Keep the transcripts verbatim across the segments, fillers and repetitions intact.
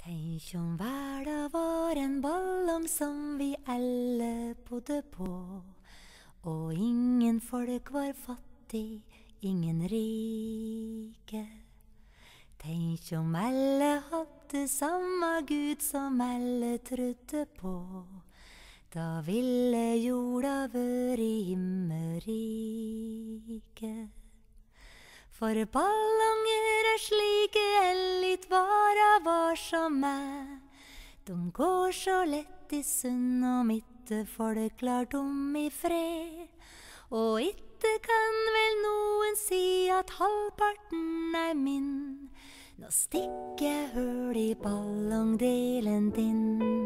Tenk om verden var en ballong som vi alle bodde på, og ingen folk var fattig, ingen rike. Tenk om alle hadde samme Gud som alle trodde på, da ville jorda vært himmelrike. For ballonger er slike ellit vara var som er. De går så lett i sund om itte folk lar dem i fred. Og itte kan vel noen si at halvparten er min. Nå stikker jeg høl i ballongdelen din.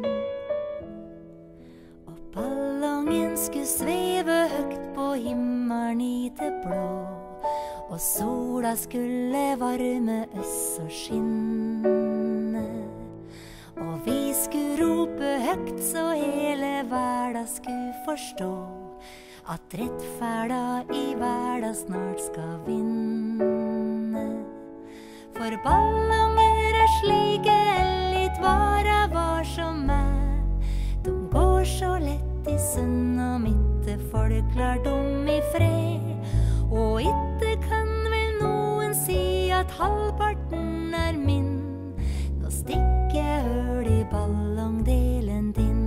Og ballongen skulle sveve høgt på himmelen i det blå. Og sola skulle varme oss og skinne. Og vi skulle rope høgt så hele verden skulle forstå at rettferda i verden snart skal vinne. For ballonger er slike ellit vara var som er. De går så lett i sund om itte folk lar dem i fred. Og itte kan vel noen si at halvparten er min. Nå stikker jeg høl i ballongdelen din.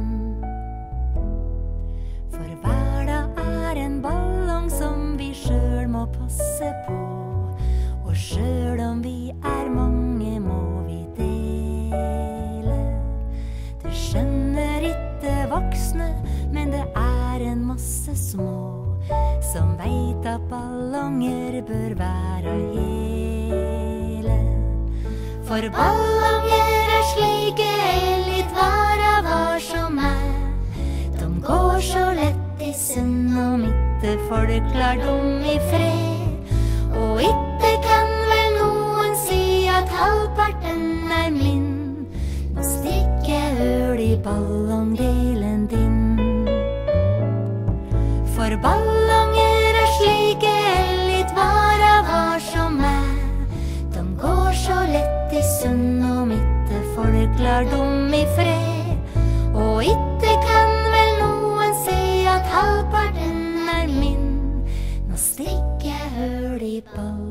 For verden er en ballong som vi sjøl må passe på. Og sjøl om vi er mange må vi dele. Du skjønner ikke voksne, men det er en masse små som veit at ballonger bør være hele. For ballonger er slike ellit vara var som er. De går så lett i sund om itte folk lar dem i fred. Og itte kan vel noen si at halvparten er min. Nå stikker jeg høl i ballongdelen din. For ballonger er slike ellit vara var som er. De går så lett i sund om itte folk lar dem i fred. Og itte kan vel noen si at halvparten er min. Nå stikker jeg høl i ballongdelen.